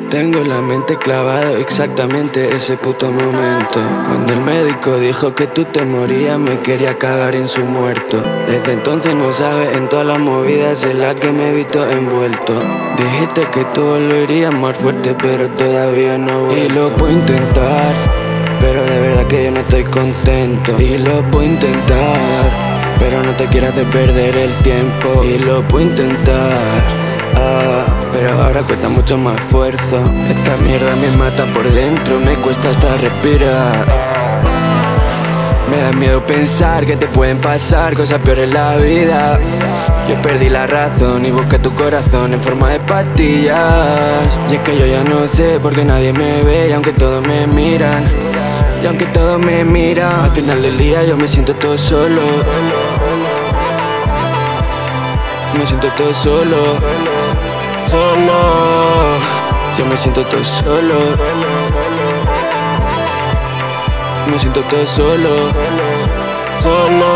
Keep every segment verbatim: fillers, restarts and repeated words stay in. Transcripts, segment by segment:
Tengo la mente clavada exactamente ese puto momento. Cuando el médico dijo que tú te morías, me quería cagar en su muerto. Desde entonces no sabes en todas las movidas en las que me he visto envuelto. Dijiste que tú volverías más fuerte, pero todavía no vuelto. Y lo puedo intentar, pero de verdad que yo no estoy contento. Y lo puedo intentar, pero no te quieras de perder el tiempo. Y lo puedo intentar, ah, pero ahora cuesta mucho más esfuerzo. Esta mierda me mata por dentro, me cuesta hasta respirar. Me da miedo pensar que te pueden pasar cosas peores en la vida. Yo perdí la razón y busqué tu corazón en forma de pastillas. Y es que yo ya no sé por qué nadie me ve, y aunque todos me miran, y aunque todos me miran, al final del día yo me siento todo solo. Me siento todo solo, solo. Yo me siento todo solo. Me siento todo solo, solo.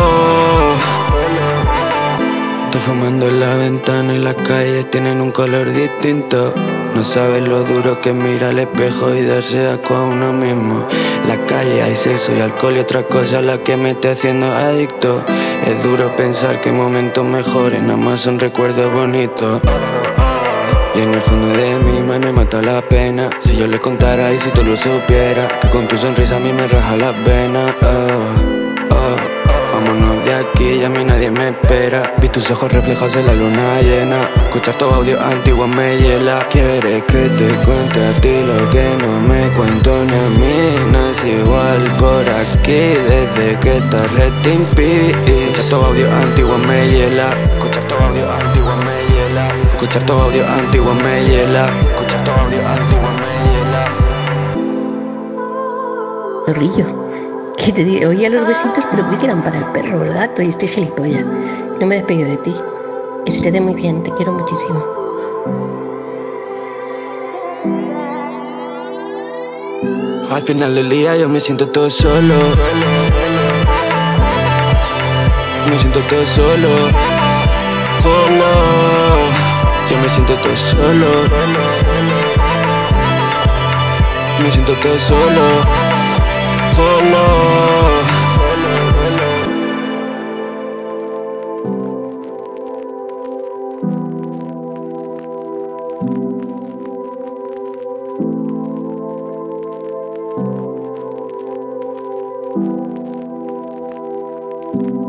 Estoy fumando en la ventana y las calles tienen un color distinto. No sabes lo duro que es mirar al espejo y darse asco a uno mismo. En la calle hay sexo y alcohol y otra cosa a la que me esté haciendo adicto. Es duro pensar que momentos mejores nada más son recuerdos bonitos. Y en el fondo de mí me mata la pena. Si yo le contara y si tú lo supieras, que con tu sonrisa a mí me raja las venas. Oh, oh, oh. Vámonos de aquí, ya a mí nadie me espera. Vi tus ojos reflejados en la luna llena. Escuchar tu audio antiguo me hiela. Quieres que te cuente a ti lo que no me cuento ni a mí. No es igual por aquí desde que estás retimpi. Escuchar tu audio antiguo me hiela. Escuchar tu audio antiguo me hiela. Escuchar tu audio antiguo me hiela. Escuchar tu audio antiguo me hiela. Zorrillo, que te di- oía los besitos, pero creí que eran para el perro o el gato y estoy gilipollas. No me he despedido de ti. Que se te dé muy bien, te quiero muchísimo. Al final del día yo me siento todo solo. Me siento todo solo, solo. Yo me siento todo solo. Me siento todo solo, solo. Thank you.